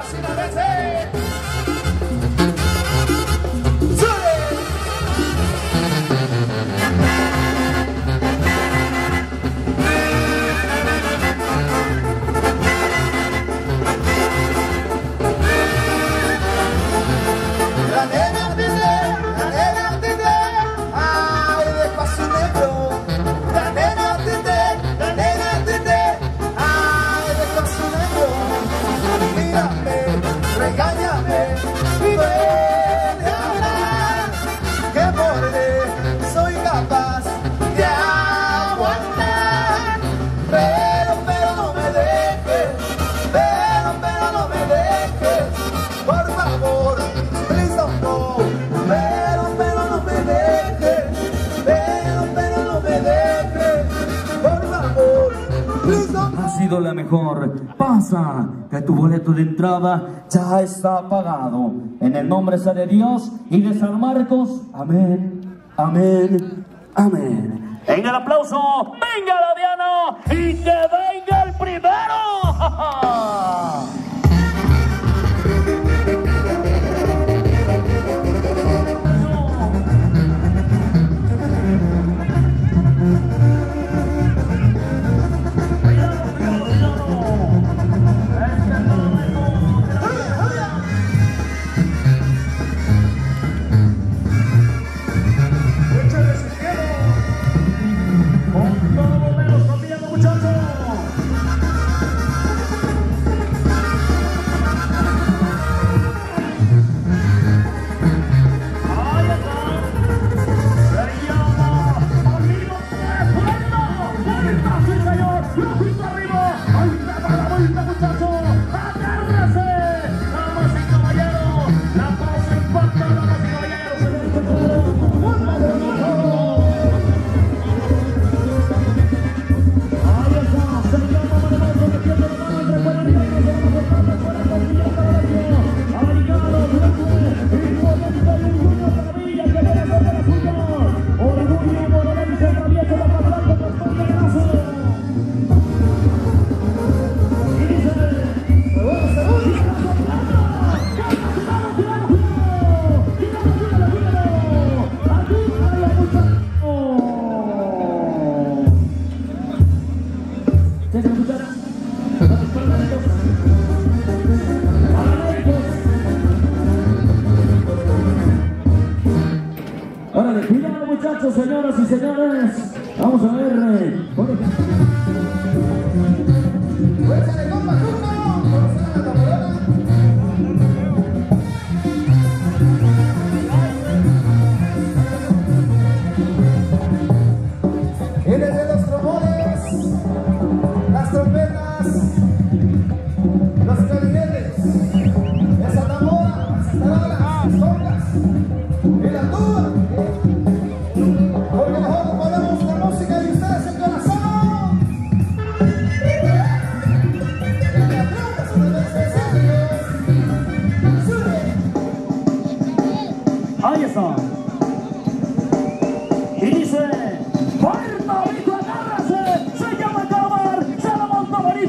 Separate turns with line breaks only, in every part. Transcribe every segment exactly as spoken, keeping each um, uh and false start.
La mejor. Pasa, que tu boleto de entrada ya está pagado. En el nombre de Dios y de San Marcos. Amén, amén, amén. Venga el aplauso, venga la Diana y que venga el primero. Órale, cuidado muchachos, señoras y señores. Vamos a ver. Eh, por
Vienen de los trombones, las trompetas, los clarinetes, esa tambora, las tarolas, las congas y la tuba. Porque nosotros ponemos la música y ustedes el corazón. Y la trompa sobre los escenarios. ¡Sube!
Ahí está. Y dice...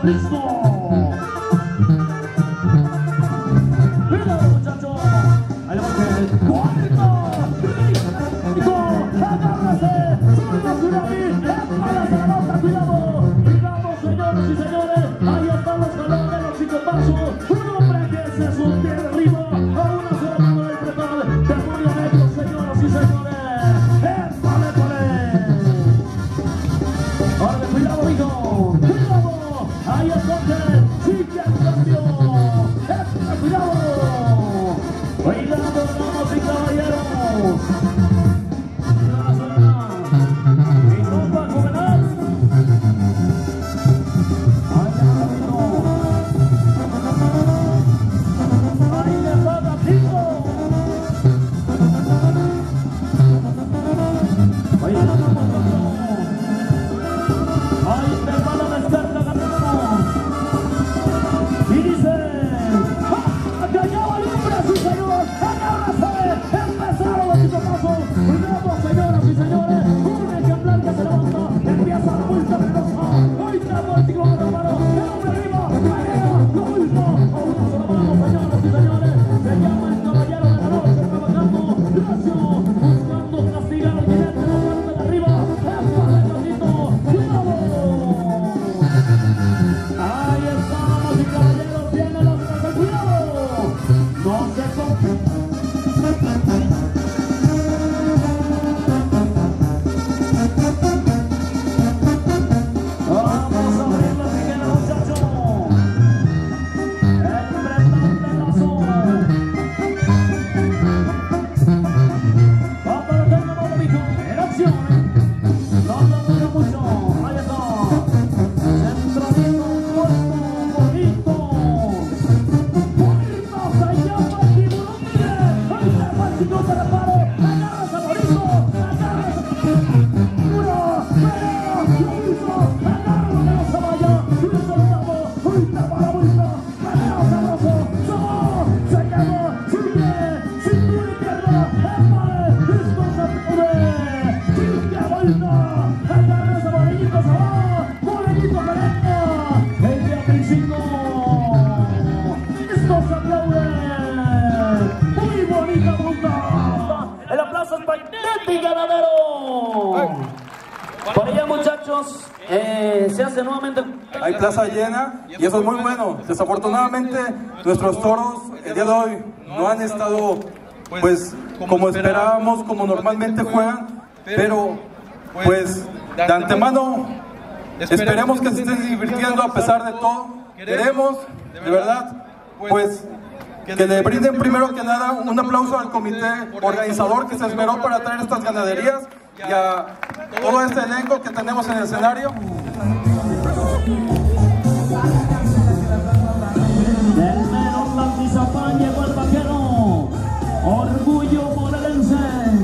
listo. Cuidado, muchachos. Ahí va que cuarto. Rico, agárrase. Zurdo Tsunami. Para se la nota, cuidado. Cuidado, señores y señores. Ahí están los jalones, los chicotazos. Un hombre que se surtió de arriba a una sola mano del pretal. Demonio negro, señoras y señores. ¡Épale, épale! Ahora, cuidado, hijo. Cuidado. Ahí está usted. Sigue el cambio. ¡Épale, cuidado! Cuidado, damas y caballeros. Y sopa juvenal. Ahí le está Gatito. Ahí está Gatito. Ahí te va la descarga, Gatito. Y dice: ¡ah! ¡Callado el hombre, sí señor! ¡Agárrase! ¡Empezaron los chicotazos! ¡Cuidado, señoras y señores! ¡Un ejemplar que se levanta! ¡Empieza la vuelta peligrosa! ¡Hoy trago el ciclo de la mano! ¡El hombre arriba! ¡Pelea! ¡Lo último! ¡A una sola mano, señoras y señores! ¡Se llama el caballero de la noche trabajando! ¡Gracias! Buscando castigar al jinete de la parte de arriba! ¡Épale, Gatito! ¡Cuidado! Ahí está, damas y caballeros, viene la frase, cuidado, no se confíen. Vamos a abrir la tijera, muchachos. El pretal de lazo. Cuando lo tengamos, amigo, en acción. No lo dura mucho, ahí está. Centralito, puesto, bonito. Bonito, se llama el tiburón tigre. Ahí está el chico de reparo. Agárrase, bonito. Agárrase. Duro, pelea, lo mismo. Agárralo que no se vaya. Cruza el cabo. Ahorita para la vuelta. Pelea sabroso. Somos. Se quedó. Sigue. Cintura izquierda. Épale. Esto se puede. Sigue vuelta. Agárrase, bonito, se va. Morenito pelea. El día principio. Esto se aplaude. Muy bonita ruta. En la plaza Espagueti Ganadero. Por allá, muchachos, eh, se hace nuevamente.
Hay plaza llena y eso es muy bueno. Desafortunadamente nuestros toros el día de hoy no han estado pues como esperábamos, como normalmente juegan, pero pues de antemano esperemos que se estén divirtiendo a pesar de todo. Queremos de verdad pues que le brinden primero que nada un aplauso al comité organizador que se esmeró para traer estas ganaderías y a todo este elenco que tenemos en el escenario.
Del mero Tlaltizapán llegó el vaquero, orgullo morelense.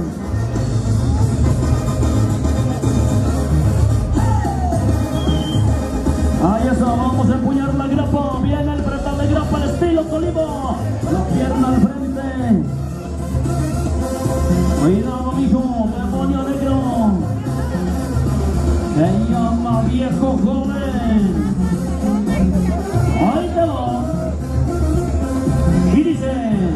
Ahí está, vamos a empuñar la grapa, viene el pretal de grapa al estilo Tolima, la pierna al frente. Cuidado, mijo, demonio negro. Se llama viejo joven. Ahí te va. Y dice: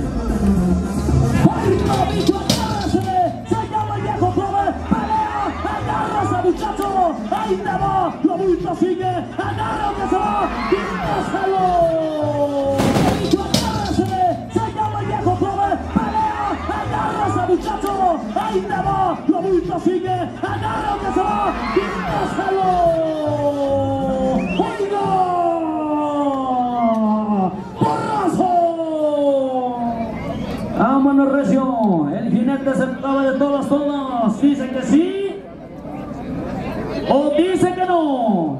¡Fuerza, bicho, agárrase! Se llama el viejo joven. ¡Pelea! ¡Agárrase, muchacho! Ahí te va. La multa sigue. ¡Agárrate, se va! ¡Quítaselo! ¡Bicho, agárrase! Se llama el viejo joven. ¡Pelea! ¡Agárrase, muchacho! Ahí te va. La multa sigue. ¡Agárrate, se va! ¡Quítaselo! ¡Oiga! ¡Vámonos, recio! El jinete se acaba de todas, todas. Dice que sí o dice que no.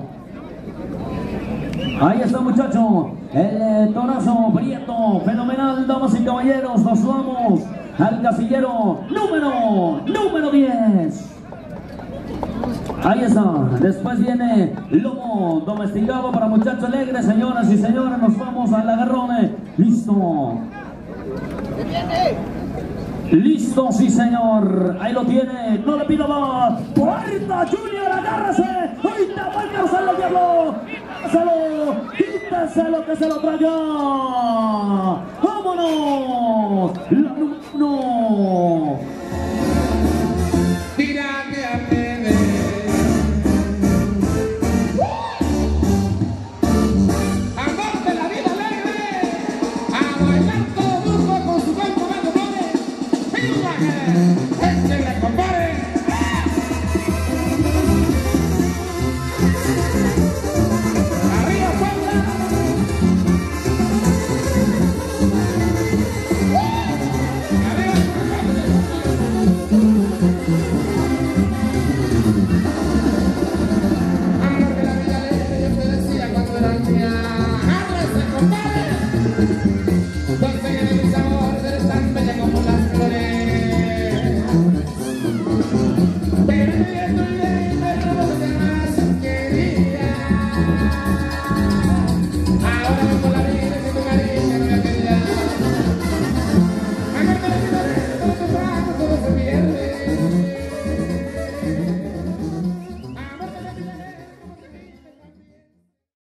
Ahí está, muchacho. El eh, torazo prieto, fenomenal, damas y caballeros. Nos vamos al casillero número, número diez. Ahí está. Después viene lomo domesticado para muchacho alegre. Señoras y señores, nos vamos al agarrón. Listo. Listo, sí señor. Ahí lo tiene. No le pido más. Puerta Junior. agárrese, ahorita va a alcanzar el diablo, quíteselo, quíteselo que se lo traiga, vámonos, la número uno.